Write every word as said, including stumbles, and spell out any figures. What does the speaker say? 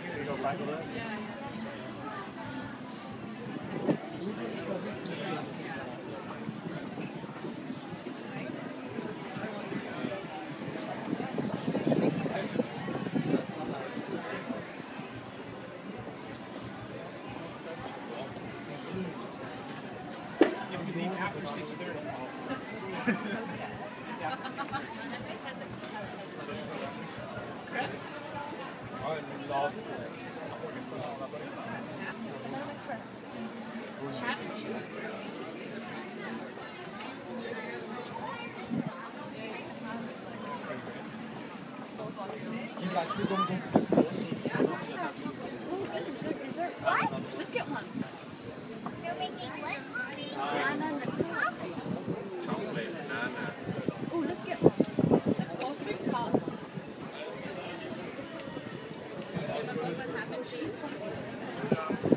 After six thirty. I love He's actually going to What? Let's get one. You're making what? Banana Nutella. Chocolate banana. Oh, let's get one. It's a perfect house. Mac and cheese.